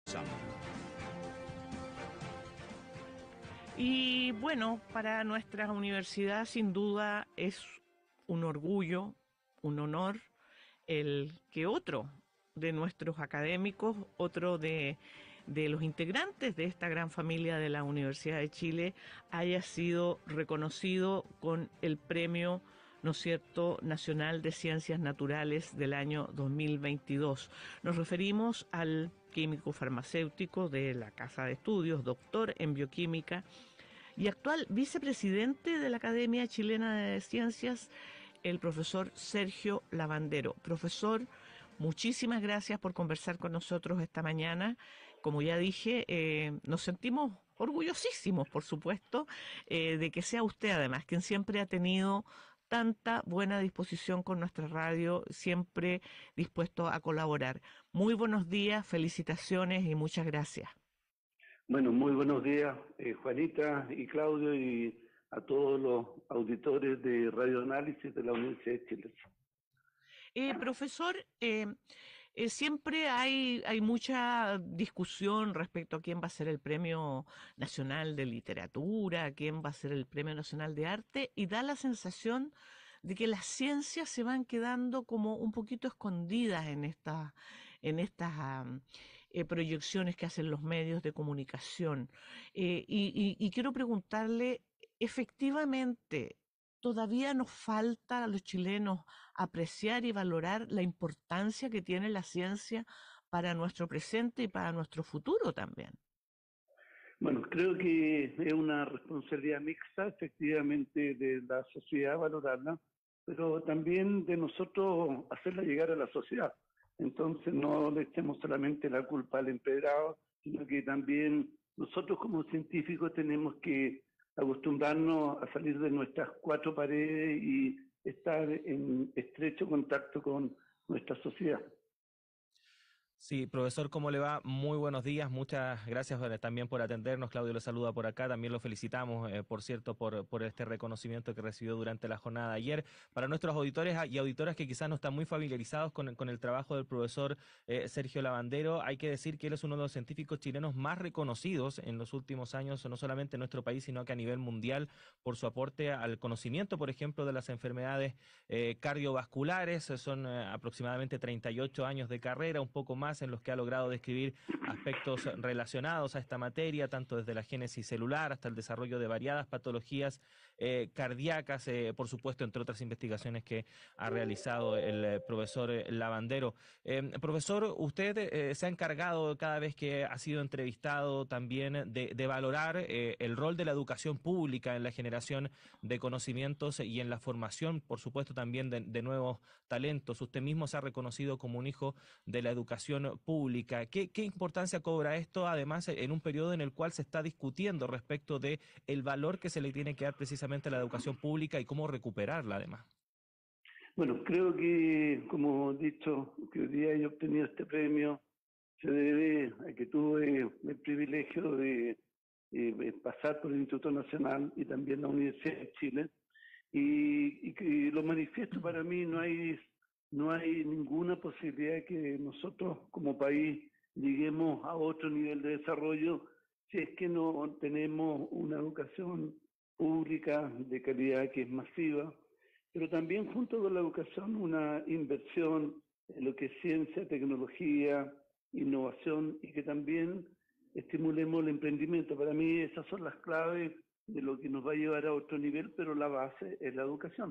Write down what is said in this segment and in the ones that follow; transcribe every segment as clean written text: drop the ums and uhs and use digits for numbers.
Y bueno, para nuestra universidad sin duda es un orgullo, un honor el que otro de nuestros académicos, otro de los integrantes de esta gran familia de la Universidad de Chile haya sido reconocido con el premio, ¿no es cierto?, Nacional de Ciencias Naturales del año 2022. Nos referimos al químico farmacéutico de la Casa de Estudios, doctor en bioquímica y actual vicepresidente de la Academia Chilena de Ciencias, el profesor Sergio Lavandero. Profesor, muchísimas gracias por conversar con nosotros esta mañana. Como ya dije, nos sentimos orgullosísimos, por supuesto, de que sea usted además quien siempre ha tenido tanta buena disposición con nuestra radio, siempre dispuesto a colaborar. Muy buenos días, felicitaciones y muchas gracias. Bueno, muy buenos días, Juanita y Claudio, y a todos los auditores de Radio Análisis de la Universidad de Chile. Profesor, siempre hay mucha discusión respecto a quién va a ser el Premio Nacional de Literatura, quién va a ser el Premio Nacional de Arte, y da la sensación de que las ciencias se van quedando como un poquito escondidas en estas proyecciones que hacen los medios de comunicación. Y quiero preguntarle, efectivamente, todavía nos falta a los chilenos apreciar y valorar la importancia que tiene la ciencia para nuestro presente y para nuestro futuro también. Bueno, creo que es una responsabilidad mixta, efectivamente, de la sociedad valorarla, pero también de nosotros hacerla llegar a la sociedad. Entonces no le echemos solamente la culpa al empedrado, sino que también nosotros como científicos tenemos que acostumbrarnos a salir de nuestras cuatro paredes y estar en estrecho contacto con nuestra sociedad. Sí, profesor, ¿cómo le va? Muy buenos días, muchas gracias también por atendernos. Claudio lo saluda por acá, también lo felicitamos, por cierto, por este reconocimiento que recibió durante la jornada de ayer. Para nuestros auditores y auditoras que quizás no están muy familiarizados con el trabajo del profesor Sergio Lavandero, hay que decir que él es uno de los científicos chilenos más reconocidos en los últimos años, no solamente en nuestro país, sino que a nivel mundial, por su aporte al conocimiento, por ejemplo, de las enfermedades cardiovasculares. Son aproximadamente 38 años de carrera, un poco más, en los que ha logrado describir aspectos relacionados a esta materia, tanto desde la génesis celular hasta el desarrollo de variadas patologías cardíacas, por supuesto, entre otras investigaciones que ha realizado el profesor Lavandero. Profesor, usted se ha encargado cada vez que ha sido entrevistado también de valorar el rol de la educación pública en la generación de conocimientos y en la formación, por supuesto, también de nuevos talentos. Usted mismo se ha reconocido como un hijo de la educación pública. ¿Qué importancia cobra esto, además, en un periodo en el cual se está discutiendo respecto de el valor que se le tiene que dar precisamente a la educación pública y cómo recuperarla, además? Bueno, creo que, como he dicho, que hoy día he obtenido este premio se debe a que tuve el privilegio de pasar por el Instituto Nacional y también la Universidad de Chile, y que lo manifiesto, para mí no hay ninguna posibilidad de que nosotros como país lleguemos a otro nivel de desarrollo si es que no tenemos una educación pública de calidad que es masiva, pero también junto con la educación una inversión en lo que es ciencia, tecnología, innovación, y que también estimulemos el emprendimiento. Para mí esas son las claves de lo que nos va a llevar a otro nivel, pero la base es la educación.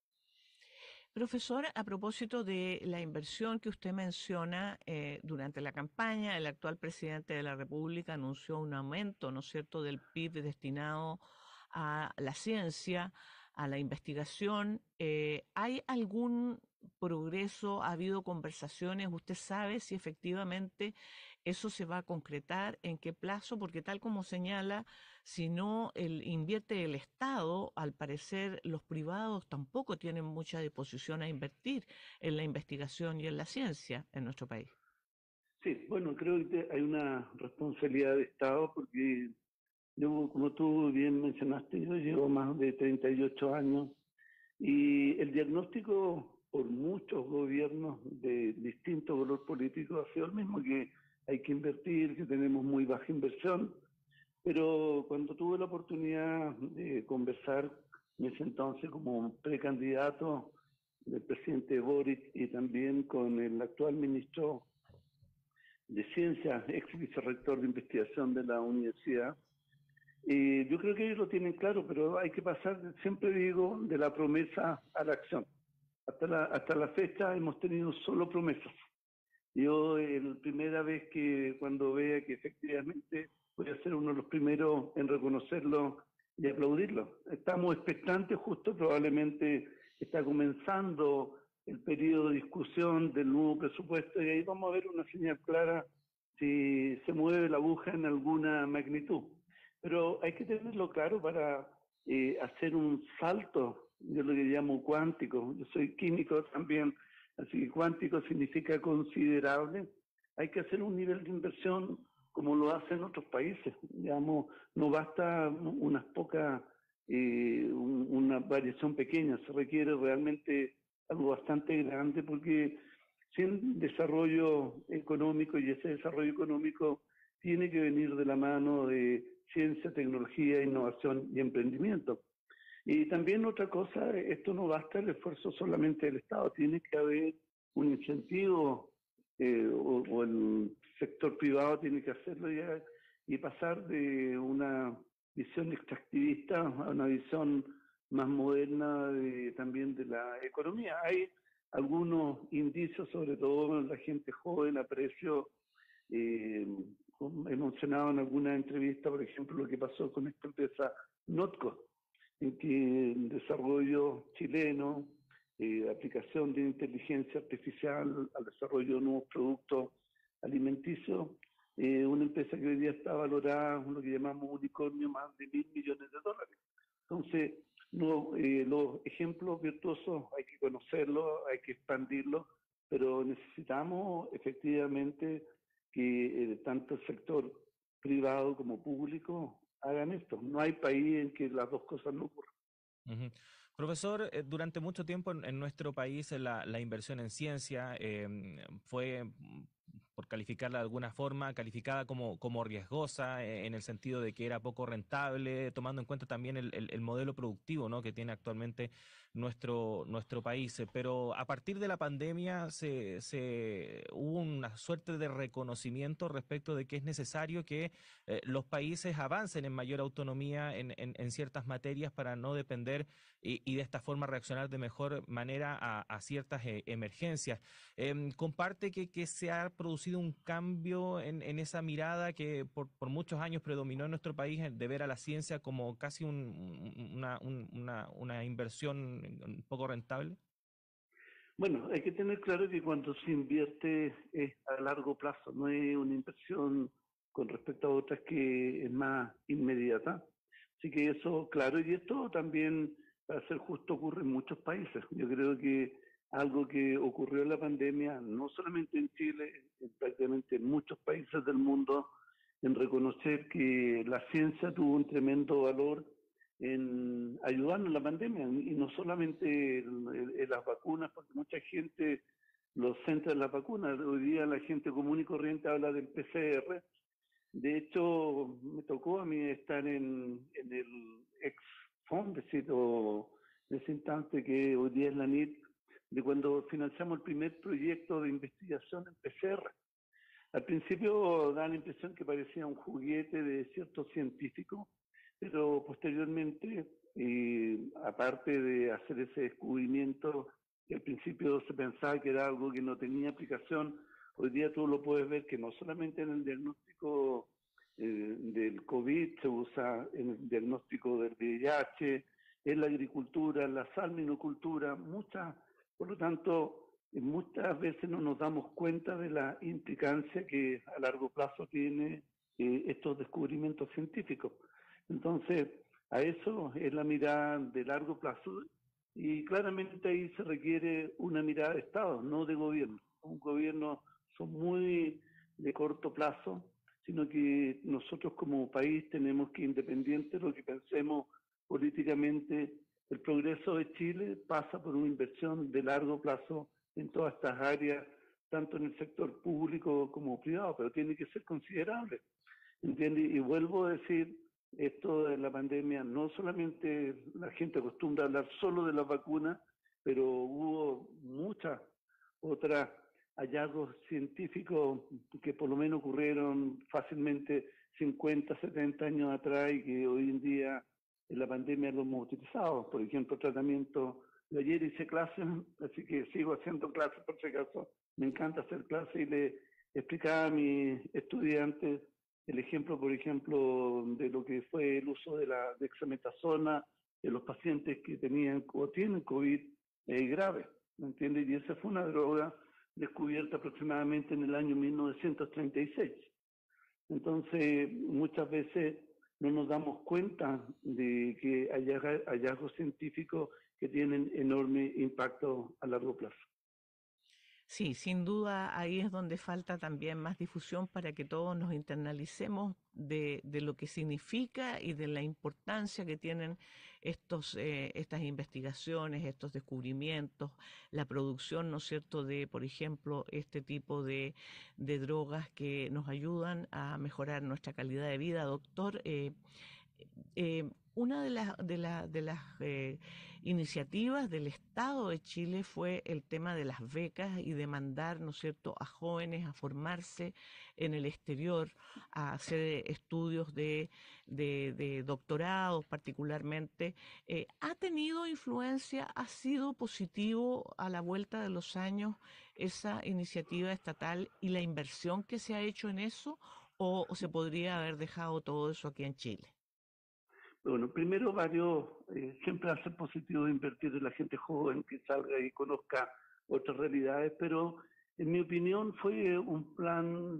Profesor, a propósito de la inversión que usted menciona, durante la campaña, el actual presidente de la República anunció un aumento, ¿no es cierto?, del PIB destinado a la ciencia, a la investigación. ¿Hay algún progreso? ¿Ha habido conversaciones? ¿Usted sabe si efectivamente eso se va a concretar? ¿En qué plazo? Porque tal como señala, si no invierte el Estado, al parecer los privados tampoco tienen mucha disposición a invertir en la investigación y en la ciencia en nuestro país. Sí, bueno, creo que hay una responsabilidad de Estado porque yo, como tú bien mencionaste, yo llevo más de 38 años y el diagnóstico por muchos gobiernos de distinto color político ha sido el mismo, que hay que invertir, que tenemos muy baja inversión, pero cuando tuve la oportunidad de conversar en ese entonces como precandidato del presidente Boric y también con el actual ministro de Ciencia, ex vicerrector de investigación de la universidad, yo creo que ellos lo tienen claro, pero hay que pasar, siempre digo, de la promesa a la acción. Hasta la fecha hemos tenido solo promesas. Yo, la primera vez que cuando vea que efectivamente voy a ser uno de los primeros en reconocerlo y aplaudirlo. Estamos expectantes, justo probablemente está comenzando el periodo de discusión del nuevo presupuesto y ahí vamos a ver una señal clara si se mueve la aguja en alguna magnitud. Pero hay que tenerlo claro para hacer un salto, yo lo que llamo cuántico. Yo soy químico también, así que cuántico significa considerable. Hay que hacer un nivel de inversión como lo hacen otros países. Digamos, no basta unas pocas, una variación pequeña, se requiere realmente algo bastante grande porque sin desarrollo económico, y ese desarrollo económico tiene que venir de la mano de ciencia, tecnología, innovación y emprendimiento. Y también otra cosa, esto no basta el esfuerzo solamente del Estado, tiene que haber un incentivo o el sector privado tiene que hacerlo ya y pasar de una visión extractivista a una visión más moderna también de la economía. Hay algunos indicios, sobre todo en la gente joven, aprecio. He mencionado en alguna entrevista, por ejemplo, lo que pasó con esta empresa Notco, en que el desarrollo chileno, aplicación de inteligencia artificial al desarrollo de nuevos productos alimenticios, una empresa que hoy día está valorada, lo que llamamos unicornio, más de $1.000 millones. Entonces, los ejemplos virtuosos hay que conocerlos, hay que expandirlos, pero necesitamos efectivamente que tanto el sector privado como público hagan esto. No hay país en que las dos cosas no ocurran. Uh-huh. Profesor, durante mucho tiempo en nuestro país la inversión en ciencia fue, por calificarla de alguna forma, calificada como riesgosa, en el sentido de que era poco rentable, tomando en cuenta también el modelo productivo, ¿no?, que tiene actualmente nuestro país. Pero a partir de la pandemia hubo una suerte de reconocimiento respecto de que es necesario que los países avancen en mayor autonomía en ciertas materias para no depender y de esta forma reaccionar de mejor manera a ciertas emergencias. Comparte que se ha producido un cambio en esa mirada que por muchos años predominó en nuestro país, de ver a la ciencia como casi una inversión poco rentable. Bueno, hay que tener claro que cuando se invierte es a largo plazo, no es una inversión con respecto a otras que es más inmediata. Así que eso, claro, y esto también, para ser justo, ocurre en muchos países. Yo creo que algo que ocurrió en la pandemia, no solamente en Chile, prácticamente en muchos países del mundo, en reconocer que la ciencia tuvo un tremendo valor en ayudarnos en la pandemia, y no solamente en las vacunas, porque mucha gente lo centra en las vacunas. Hoy día la gente común y corriente habla del PCR. De hecho, me tocó a mí estar en el ex Fondesit, o en ese instante que hoy día es la NIT, de cuando financiamos el primer proyecto de investigación en PCR. Al principio da la impresión que parecía un juguete de ciertos científicos, pero posteriormente, aparte de hacer ese descubrimiento, que al principio se pensaba que era algo que no tenía aplicación, hoy día tú lo puedes ver que no solamente en el diagnóstico del COVID se usa, en el diagnóstico del VIH, en la agricultura, en la salminocultura, por lo tanto, muchas veces no nos damos cuenta de la implicancia que a largo plazo tiene estos descubrimientos científicos. Entonces, a eso es la mirada de largo plazo, y claramente ahí se requiere una mirada de Estado, no de gobierno. Un gobierno son muy de corto plazo, sino que nosotros como país tenemos que, independiente de lo que pensemos políticamente, el progreso de Chile pasa por una inversión de largo plazo en todas estas áreas tanto en el sector público como privado, pero tiene que ser considerable, ¿entiendes? Y vuelvo a decir, esto de la pandemia, no solamente la gente acostumbra a hablar solo de las vacunas, pero hubo muchas otras hallazgos científicos que por lo menos ocurrieron fácilmente 50, 70 años atrás y que hoy en día en la pandemia lo hemos utilizado. Por ejemplo, tratamiento. Yo ayer hice clases, así que sigo haciendo clases por si acaso. Me encanta hacer clases y le explicaba a mis estudiantes el ejemplo, por ejemplo, de lo que fue el uso de la dexametasona en los pacientes que tenían o tienen COVID grave, ¿me entiendes? Y esa fue una droga descubierta aproximadamente en el año 1936. Entonces, muchas veces no nos damos cuenta de que hay hallazgos científicos que tienen enorme impacto a largo plazo. Sí, sin duda ahí es donde falta también más difusión para que todos nos internalicemos de lo que significa y de la importancia que tienen estas investigaciones, estos descubrimientos, la producción, ¿no es cierto?, de, por ejemplo, este tipo de drogas que nos ayudan a mejorar nuestra calidad de vida. Doctor, una de las iniciativas del Estado de Chile fue el tema de las becas y de mandar, ¿no es cierto?, a jóvenes a formarse en el exterior, a hacer estudios de doctorados particularmente. ¿Ha tenido influencia, ha sido positivo a la vuelta de los años esa iniciativa estatal y la inversión que se ha hecho en eso, o se podría haber dejado todo eso aquí en Chile? Bueno, primero siempre va a ser positivo invertir en la gente joven que salga y conozca otras realidades, pero en mi opinión fue un plan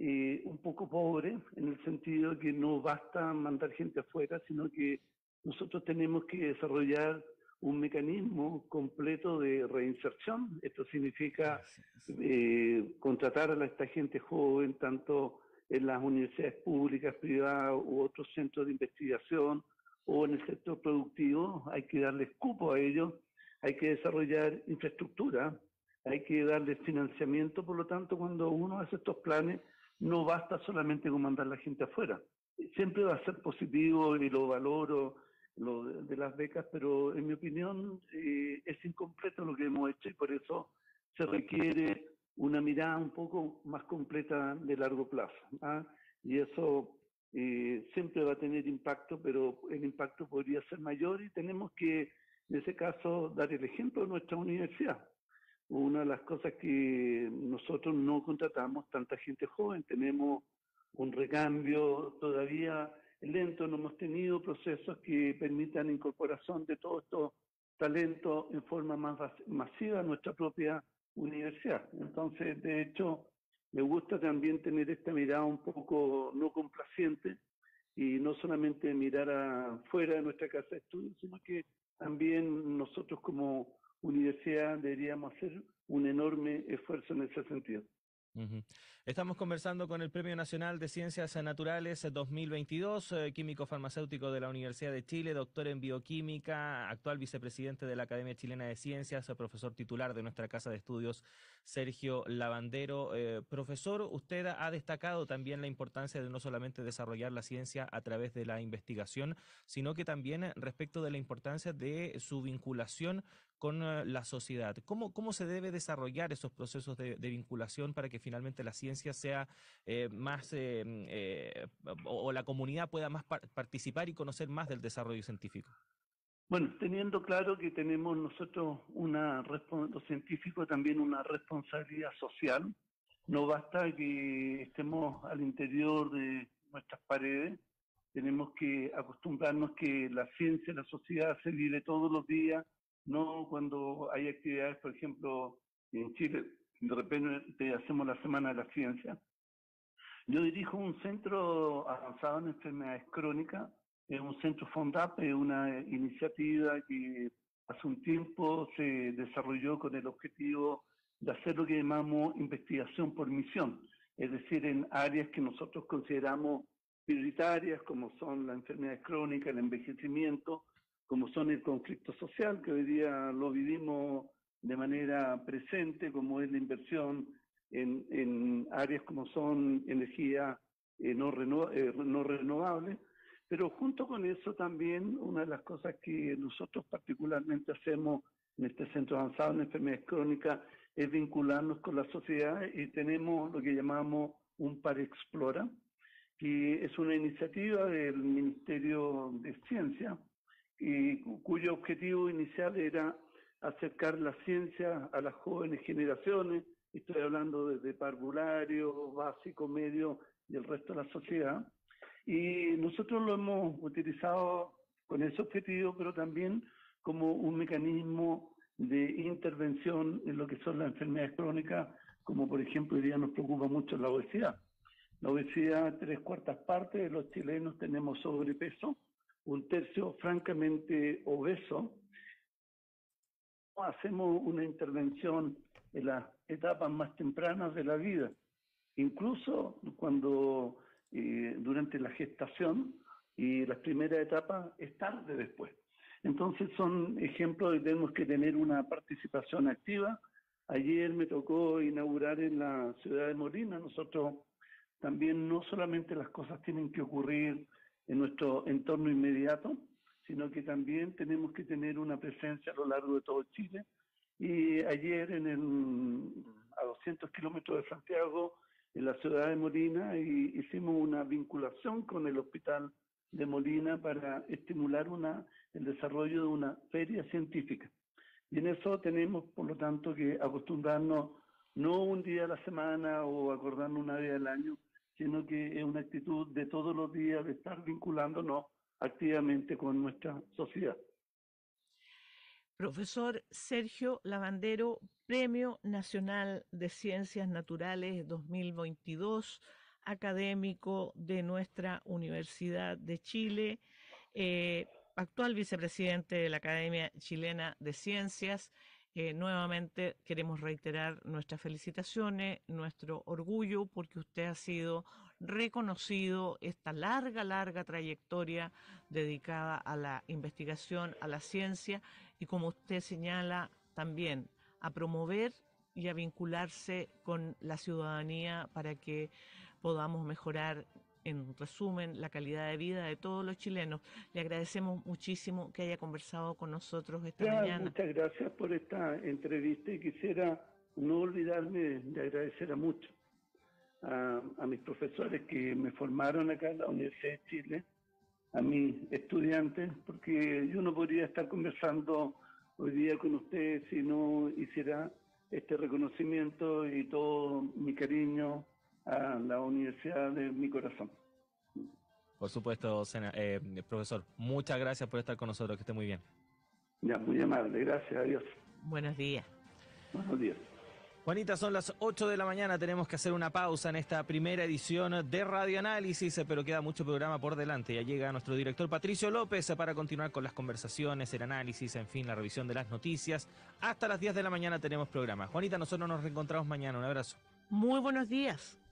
un poco pobre, en el sentido de que no basta mandar gente afuera, sino que nosotros tenemos que desarrollar un mecanismo completo de reinserción. Esto significa Así es. contratar a esta gente joven, tanto en las universidades públicas, privadas u otros centros de investigación o en el sector productivo. Hay que darles cupo a ellos, hay que desarrollar infraestructura, hay que darles financiamiento. Por lo tanto, cuando uno hace estos planes, no basta solamente con mandar a la gente afuera. Siempre va a ser positivo y lo valoro, lo de las becas, pero en mi opinión es incompleto lo que hemos hecho y por eso se requiere una mirada un poco más completa de largo plazo, ¿ah? Y eso siempre va a tener impacto, pero el impacto podría ser mayor y tenemos que, en ese caso, dar el ejemplo de nuestra universidad. Una de las cosas que nosotros no contratamos tanta gente joven, tenemos un recambio todavía lento, no hemos tenido procesos que permitan incorporación de todos estos talentos en forma más masiva a nuestra propia universidad. Entonces, de hecho, me gusta también tener esta mirada un poco no complaciente y no solamente mirar afuera de nuestra casa de estudios, sino que también nosotros como universidad deberíamos hacer un enorme esfuerzo en ese sentido. Ujú. Estamos conversando con el Premio Nacional de Ciencias Naturales 2022, químico farmacéutico de la Universidad de Chile, doctor en bioquímica, actual vicepresidente de la Academia Chilena de Ciencias, profesor titular de nuestra Casa de Estudios, Sergio Lavandero. Profesor, usted ha destacado también la importancia de no solamente desarrollar la ciencia a través de la investigación, sino que también respecto de la importancia de su vinculación con la sociedad. ¿Cómo se debe desarrollar esos procesos de vinculación para que finalmente la ciencia sea más, o la comunidad pueda más participar y conocer más del desarrollo científico? Bueno, teniendo claro que tenemos nosotros los científicos también una responsabilidad social, no basta que estemos al interior de nuestras paredes, tenemos que acostumbrarnos que la ciencia, la sociedad se vive todos los días, no cuando hay actividades, por ejemplo, en Chile, de repente hacemos la Semana de la Ciencia. Yo dirijo un centro avanzado en enfermedades crónicas, es un centro FONDAP, es una iniciativa que hace un tiempo se desarrolló con el objetivo de hacer lo que llamamos investigación por misión, es decir, en áreas que nosotros consideramos prioritarias, como son las enfermedades crónicas, el envejecimiento, como son el conflicto social, que hoy día lo vivimos de manera presente, como es la inversión en áreas como son energía no renovables, pero junto con eso también una de las cosas que nosotros particularmente hacemos en este Centro Avanzado en Enfermedades Crónicas es vincularnos con la sociedad y tenemos lo que llamamos un Parexplora, que es una iniciativa del Ministerio de Ciencia y cuyo objetivo inicial era acercar la ciencia a las jóvenes generaciones. Estoy hablando desde parvulario, básico, medio y el resto de la sociedad. Y nosotros lo hemos utilizado con ese objetivo, pero también como un mecanismo de intervención en lo que son las enfermedades crónicas, como por ejemplo hoy día nos preocupa mucho la obesidad. La obesidad, 3/4 de los chilenos tenemos sobrepeso, 1/3 francamente obeso. Hacemos una intervención en las etapas más tempranas de la vida, incluso cuando durante la gestación y las primeras etapas es tarde después. Entonces son ejemplos de que tenemos que tener una participación activa. Ayer me tocó inaugurar en la ciudad de Molina. Nosotros también no solamente las cosas tienen que ocurrir en nuestro entorno inmediato, sino que también tenemos que tener una presencia a lo largo de todo Chile. Y ayer a 200 kilómetros de Santiago, en la ciudad de Molina, hicimos una vinculación con el hospital de Molina para estimular el desarrollo de una feria científica. Y en eso tenemos, por lo tanto, que acostumbrarnos no un día a la semana o acordarnos una vez al año, sino que es una actitud de todos los días de estar vinculándonos activamente con nuestra sociedad. Profesor Sergio Lavandero, Premio Nacional de Ciencias Naturales 2022, académico de nuestra Universidad de Chile, actual vicepresidente de la Academia Chilena de Ciencias. Nuevamente queremos reiterar nuestras felicitaciones, nuestro orgullo, porque usted ha sido reconocido esta larga trayectoria dedicada a la investigación, a la ciencia y, como usted señala, también a promover y a vincularse con la ciudadanía para que podamos mejorar, en resumen, la calidad de vida de todos los chilenos. Le agradecemos muchísimo que haya conversado con nosotros esta mañana. Muchas gracias por esta entrevista y quisiera no olvidarme de agradecer a muchos, a mis profesores que me formaron acá en la Universidad de Chile, a mis estudiantes, porque yo no podría estar conversando hoy día con ustedes si no hiciera este reconocimiento y todo mi cariño a la universidad de mi corazón. Por supuesto, profesor, muchas gracias por estar con nosotros, que esté muy bien. Ya, muy amable, gracias, adiós. Buenos días. Buenos días. Juanita, son las 8 de la mañana, tenemos que hacer una pausa en esta primera edición de Radio Análisis, pero queda mucho programa por delante. Ya llega nuestro director Patricio López para continuar con las conversaciones, el análisis, en fin, la revisión de las noticias. Hasta las 10 de la mañana tenemos programa. Juanita, nosotros nos reencontramos mañana. Un abrazo. Muy buenos días.